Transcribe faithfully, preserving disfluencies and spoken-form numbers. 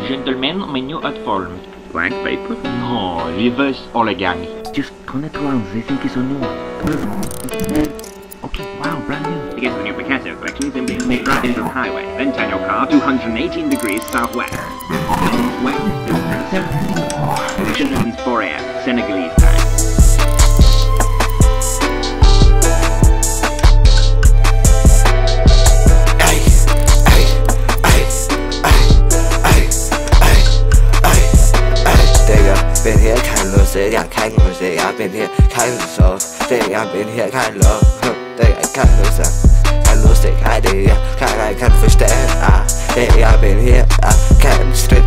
Gentlemen, menu utformed. Blank paper? No, reverse origami. Just turn it around, they think it's a new one. Okay, wow, brand new. To get to the new Picasso collection, simply make right into the highway, then turn your car two hundred eighteen degrees southwest. Northwest, position four A M, Senegalese time. Been here, can't lose it, I can't lose it. I've been here, can't lose it. I've been here, can't lose it. I can't lose it. Can't lose it, can't do it. Can't, I can't verstehen. Ah, I've been here, I can't straight.